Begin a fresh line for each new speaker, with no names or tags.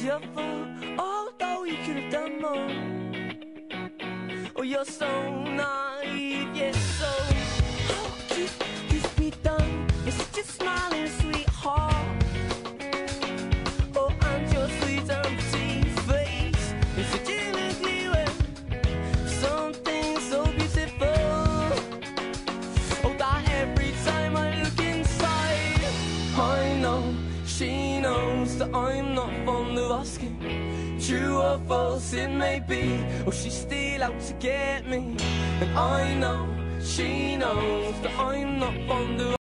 beautiful, although you could have done more. Oh, you're so naive, yes, so how could this be done? You're such a smiling sweetheart. Oh, and your sweet and pretty face is such an ugly way. Something so beautiful. Oh, that every time I look inside, I know she knows that I'm not fond of asking. True or false it may be, or she's still out to get me. And I know she knows that I'm not fond of